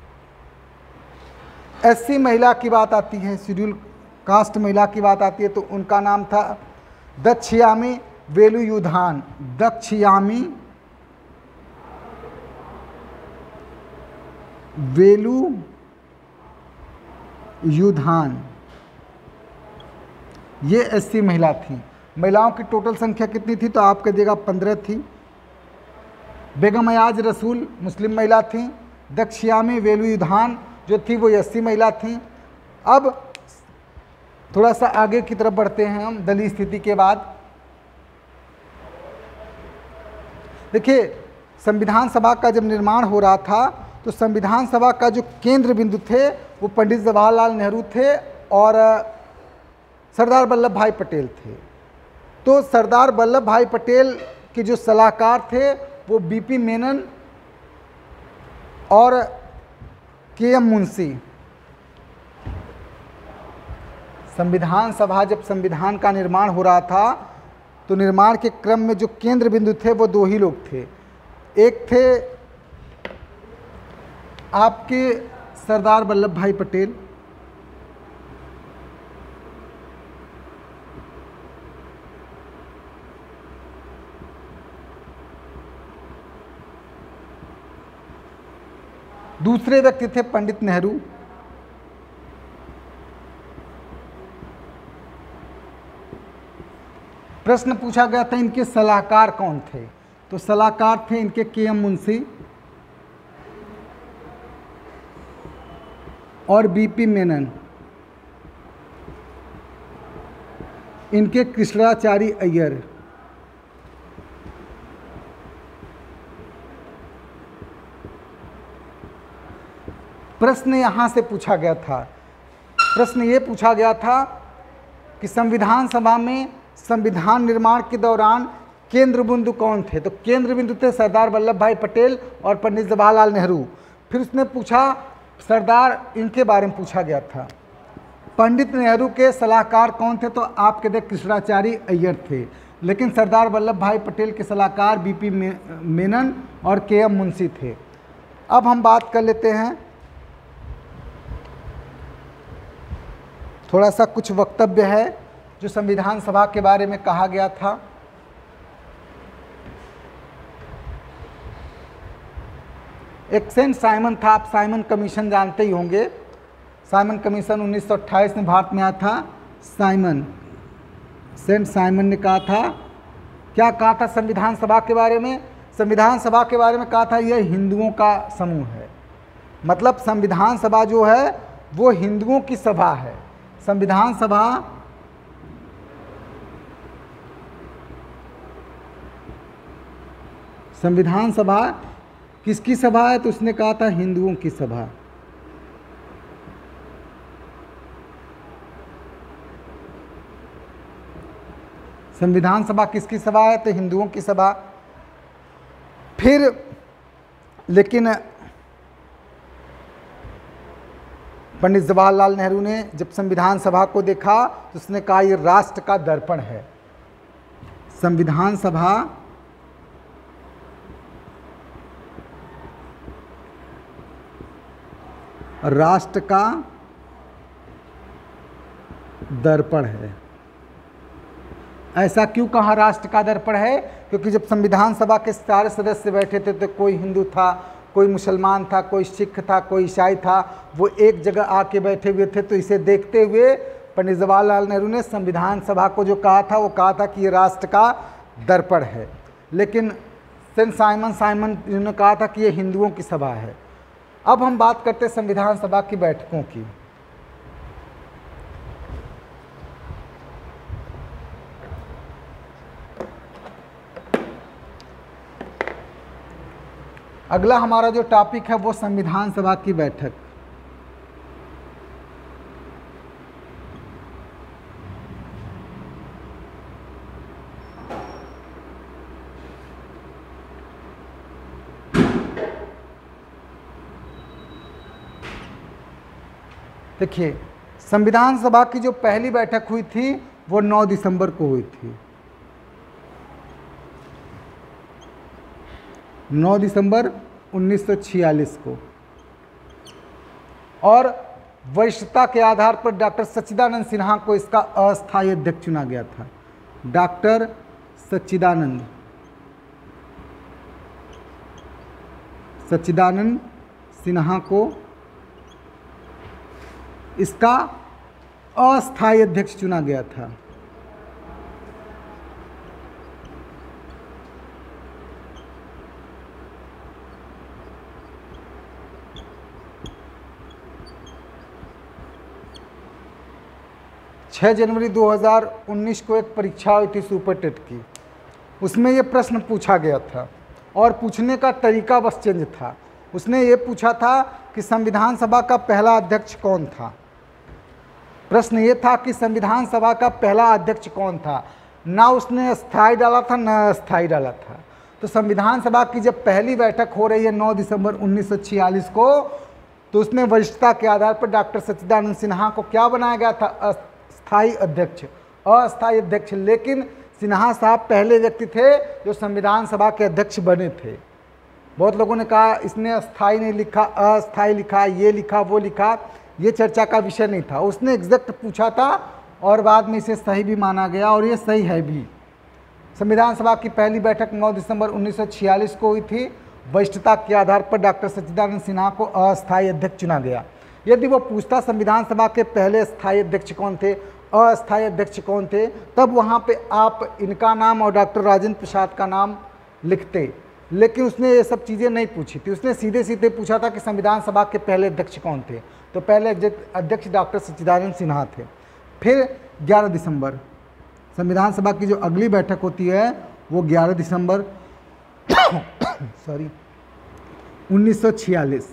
S1: एससी महिला की बात आती है, शेड्यूल कास्ट महिला की बात आती है, तो उनका नाम था दक्षयामी वेलुयुधान। दक्षयामी वेलुयुधान, ये एससी महिला थी। महिलाओं की टोटल संख्या कितनी थी? तो आप कह दिएगा पंद्रह थी। बेगम अयाज रसूल मुस्लिम महिला थी। दक्षयामी वेलुयुधान जो थी वो एससी महिला थी। अब थोड़ा सा आगे की तरफ बढ़ते हैं हम दलीय स्थिति के बाद। देखिए, संविधान सभा का जब निर्माण हो रहा था तो संविधान सभा का जो केंद्र बिंदु थे वो पंडित जवाहरलाल नेहरू थे और सरदार वल्लभ भाई पटेल थे। तो सरदार वल्लभ भाई पटेल के जो सलाहकार थे वो बीपी मेनन और के एम मुंशी। संविधान सभा जब संविधान का निर्माण हो रहा था तो निर्माण के क्रम में जो केंद्र बिंदु थे वो दो ही लोग थे। एक थे आपके सरदार वल्लभ भाई पटेल, दूसरे व्यक्ति थे पंडित नेहरू। प्रश्न पूछा गया था इनके सलाहकार कौन थे? तो सलाहकार थे इनके के एम मुंशी और बीपी मेनन। इनके कृष्णाचारी अय्यर। प्रश्न यहाँ से पूछा गया था, प्रश्न ये पूछा गया था कि संविधान सभा में संविधान निर्माण के दौरान केंद्र बिंदु कौन थे? तो केंद्र बिंदु थे सरदार वल्लभ भाई पटेल और पंडित जवाहरलाल नेहरू। फिर उसने पूछा सरदार, इनके बारे में पूछा गया था पंडित नेहरू के सलाहकार कौन थे? तो आप कहते कृष्णाचारी अय्यर थे। लेकिन सरदार वल्लभ भाई पटेल के सलाहकार बीपी मेनन और के एम मुंशी थे। अब हम बात कर लेते हैं थोड़ा सा कुछ वक्तव्य है जो संविधान सभा के बारे में कहा गया था। एक सेंट साइमन था, आप साइमन कमीशन जानते ही होंगे। साइमन कमीशन उन्नीस सौ अट्ठाईस में भारत में आया था। साइमन, सेंट साइमन ने कहा था, क्या कहा था संविधान सभा के बारे में? संविधान सभा के बारे में कहा था यह हिंदुओं का समूह है। मतलब संविधान सभा जो है वो हिंदुओं की सभा है। संविधान सभा संविधान सभा किसकी सभा है? तो उसने कहा था हिंदुओं की सभा। संविधान सभा किसकी सभा है? तो हिंदुओं की सभा। फिर लेकिन पंडित जवाहरलाल नेहरू ने जब संविधान सभा को देखा तो उसने कहा ये राष्ट्र का दर्पण है। संविधान सभा राष्ट्र का दर्पण है। ऐसा क्यों कहा राष्ट्र का दर्पण है? क्योंकि जब संविधान सभा के सारे सदस्य बैठे थे तो कोई हिंदू था, कोई मुसलमान था, कोई सिख था, कोई ईसाई था, वो एक जगह आके बैठे हुए थे। तो इसे देखते हुए पंडित जवाहरलाल नेहरू ने संविधान सभा को जो कहा था वो कहा था कि ये राष्ट्र का दर्पण है। लेकिन सेंट साइमन साइमन ने कहा था कि ये हिंदुओं की सभा है। अब हम बात करते हैं संविधान सभा की बैठकों की। अगला हमारा जो टॉपिक है वो संविधान सभा की बैठक। देखिए, संविधान सभा की जो पहली बैठक हुई थी वो नौ दिसंबर को हुई थी। नौ दिसंबर उन्नीस सौ छियालीस को। और वरिष्ठता के आधार पर डॉक्टर सच्चिदानंद सिन्हा को इसका अस्थायी अध्यक्ष चुना गया था। डॉक्टर सच्चिदानंद सच्चिदानंद सिन्हा को इसका अस्थायी अध्यक्ष चुना गया था। छह जनवरी दो हज़ार उन्नीस को एक परीक्षा हुई थी सुपर टेट की। उसमें ये प्रश्न पूछा गया था और पूछने का तरीका बस चेंज था। उसने ये पूछा था कि संविधान सभा का पहला अध्यक्ष कौन था। प्रश्न ये था कि संविधान सभा का पहला अध्यक्ष कौन था, ना उसने स्थायी डाला था ना अस्थायी डाला था। तो संविधान सभा की जब पहली बैठक हो रही है नौ दिसंबर उन्नीस सौ छियालीस को, तो उसमें वरिष्ठता के आधार पर डॉक्टर सच्चिदानंद सिन्हा को क्या बनाया गया था? अस्थायी अध्यक्ष अस्थायी अध्यक्ष। लेकिन सिन्हा साहब पहले व्यक्ति थे जो संविधान सभा के अध्यक्ष बने थे। बहुत लोगों ने कहा इसने अस्थायी नहीं लिखा, अस्थायी लिखा, ये लिखा, वो लिखा। ये चर्चा का विषय नहीं था। उसने एग्जैक्ट पूछा था और बाद में इसे सही भी माना गया और ये सही है भी। संविधान सभा की पहली बैठक नौ दिसंबर उन्नीस सौ छियालीस को हुई थी। वरिष्ठता के आधार पर डॉक्टर सच्चिदानंद सिन्हा को अस्थायी अध्यक्ष चुना गया। यदि वो पूछता संविधान सभा के पहले स्थायी अध्यक्ष कौन थे, अस्थायी अध्यक्ष कौन थे, तब वहाँ पे आप इनका नाम और डॉक्टर राजेंद्र प्रसाद का नाम लिखते। लेकिन उसने ये सब चीज़ें नहीं पूछी थी। उसने सीधे सीधे पूछा था कि संविधान सभा के पहले अध्यक्ष कौन थे। तो पहले अध्यक्ष डॉक्टर सच्चिदानंद सिन्हा थे। फिर ग्यारह दिसंबर संविधान सभा की जो अगली बैठक होती है वो ग्यारह दिसंबर सॉरी उन्नीस सौ छियालीस।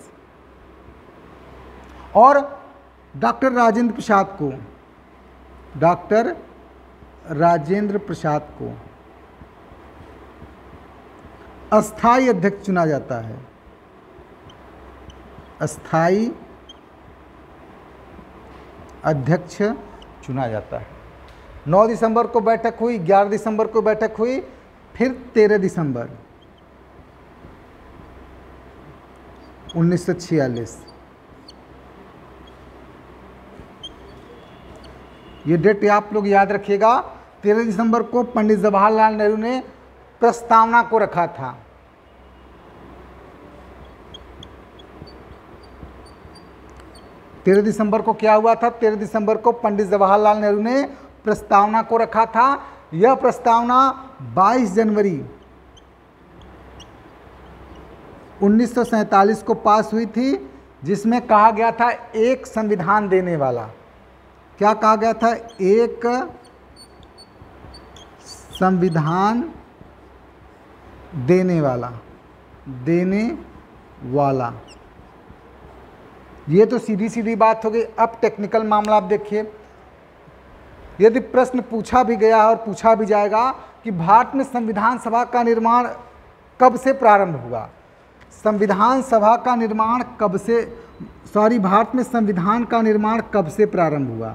S1: और डॉक्टर राजेंद्र प्रसाद को डॉक्टर राजेंद्र प्रसाद को अस्थायी अध्यक्ष चुना जाता है। अस्थायी अध्यक्ष चुना जाता है। नौ दिसंबर को बैठक हुई, ग्यारह दिसंबर को बैठक हुई, फिर तेरह दिसंबर उन्नीस सौ छियालीस। ये डेट आप लोग याद रखिएगा। तेरह दिसंबर को पंडित जवाहरलाल नेहरू ने प्रस्तावना को रखा था। तेरह दिसंबर को क्या हुआ था? तेरह दिसंबर को पंडित जवाहरलाल नेहरू ने प्रस्तावना को रखा था। यह प्रस्तावना बाईस जनवरी उन्नीस सौ सैंतालीस को पास हुई थी, जिसमें कहा गया था एक संविधान देने वाला। क्या कहा गया था? एक संविधान देने वाला देने वाला ये तो सीधी सीधी बात हो गई। अब टेक्निकल मामला आप देखिए। यदि प्रश्न पूछा भी गया और पूछा भी जाएगा कि भारत में संविधान सभा का निर्माण कब से प्रारंभ हुआ, संविधान सभा का निर्माण कब से सॉरी भारत में संविधान का निर्माण कब से प्रारंभ हुआ?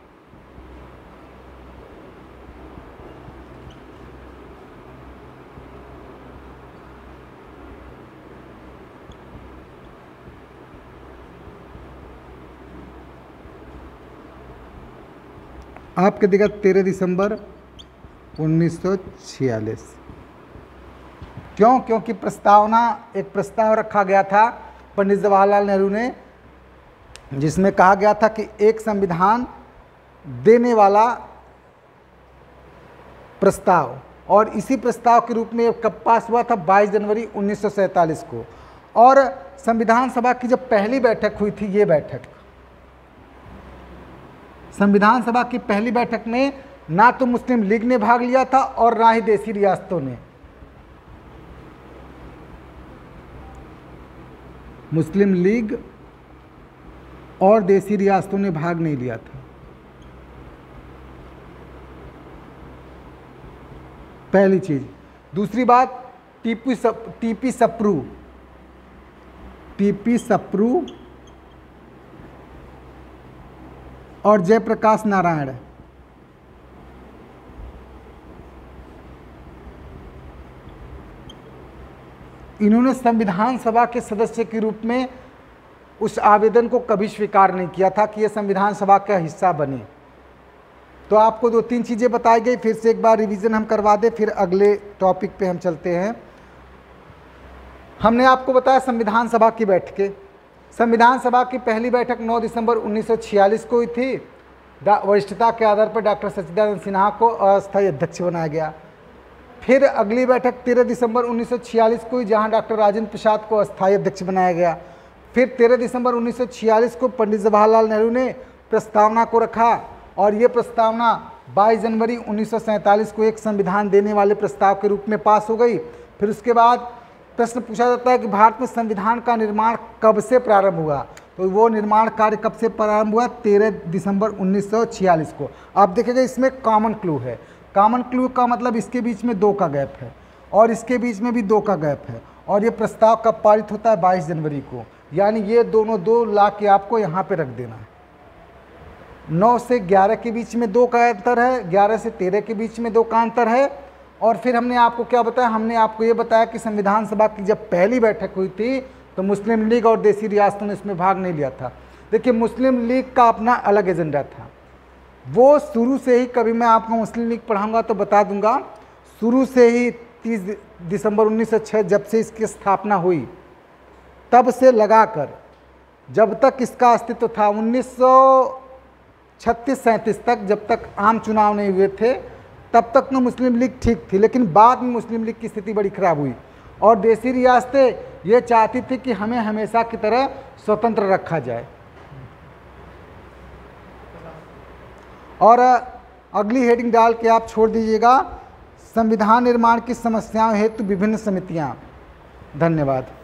S1: आपके देगा तेरह दिसंबर उन्नीस सौ छियालीस। क्यों? क्योंकि प्रस्तावना, एक प्रस्ताव रखा गया था पंडित जवाहरलाल नेहरू ने, जिसमें कहा गया था कि एक संविधान देने वाला प्रस्ताव, और इसी प्रस्ताव के रूप में कब पास हुआ था? बाईस जनवरी उन्नीस सौ सैंतालीस को। और संविधान सभा की जब पहली बैठक हुई थी, ये बैठक, संविधान सभा की पहली बैठक में ना तो मुस्लिम लीग ने भाग लिया था और ना ही देशी रियासतों ने। मुस्लिम लीग और देशी रियासतों ने भाग नहीं लिया था। पहली चीज। दूसरी बात, टीपी सप, टीपी सप्रू टीपी सप्रू और जयप्रकाश नारायण, इन्होंने संविधान सभा के सदस्य के रूप में उस आवेदन को कभी स्वीकार नहीं किया था कि यह संविधान सभा का हिस्सा बने। तो आपको दो तीन चीज़ें बताई गई, फिर से एक बार रिवीजन हम करवा दें, फिर अगले टॉपिक पे हम चलते हैं। हमने आपको बताया संविधान सभा की बैठकें। संविधान सभा की पहली बैठक नौ दिसंबर उन्नीस सौ छियालीस को हुई थी। वरिष्ठता के आधार पर डॉक्टर सच्चिदानंद सिन्हा को अस्थायी अध्यक्ष बनाया गया। फिर अगली बैठक तेरह दिसंबर उन्नीस सौ छियालीस को हुई, जहां डॉक्टर राजेंद्र प्रसाद को अस्थायी अध्यक्ष बनाया गया। फिर तेरह दिसंबर उन्नीस सौ छियालीस को पंडित जवाहरलाल नेहरू ने प्रस्तावना को रखा, और ये प्रस्तावना बाईस जनवरी उन्नीस सौ सैंतालीस को एक संविधान देने वाले प्रस्ताव के रूप में पास हो गई। फिर उसके बाद प्रश्न पूछा जाता है कि भारत में संविधान का निर्माण कब से प्रारंभ हुआ? तो वो निर्माण कार्य कब से प्रारंभ हुआ? तेरह दिसंबर उन्नीस सौ छियालीस को। आप देखेंगे इसमें कॉमन क्लू है। कॉमन क्लू का मतलब इसके बीच में दो का गैप है और इसके बीच में भी दो का गैप है, और ये प्रस्ताव कब पारित होता है? बाईस जनवरी को। यानी ये दोनों दो ला के आपको यहाँ पे रख देना है। नौ से ग्यारह के बीच में दो का अंतर है, ग्यारह से तेरह के बीच में दो का अंतर है। और फिर हमने आपको क्या बताया? हमने आपको ये बताया कि संविधान सभा की जब पहली बैठक हुई थी तो मुस्लिम लीग और देशी रियासतों ने इसमें भाग नहीं लिया था। देखिए, मुस्लिम लीग का अपना अलग एजेंडा था। वो शुरू से ही, कभी मैं आपको मुस्लिम लीग पढ़ाऊंगा तो बता दूंगा, शुरू से ही तीस दिसंबर उन्नीस सौ छह जब से इसकी स्थापना हुई तब से लगाकर जब तक इसका अस्तित्व था, उन्नीस सौ छत्तीस सैंतीस तक, जब तक आम चुनाव नहीं हुए थे तब तक तो मुस्लिम लीग ठीक थी। लेकिन बाद में मुस्लिम लीग की स्थिति बड़ी खराब हुई और देशी रियासतें ये चाहती थी कि हमें हमेशा की तरह स्वतंत्र रखा जाए। और अगली हेडिंग डाल के आप छोड़ दीजिएगा, संविधान निर्माण की समस्याओं हेतु विभिन्न समितियां। धन्यवाद।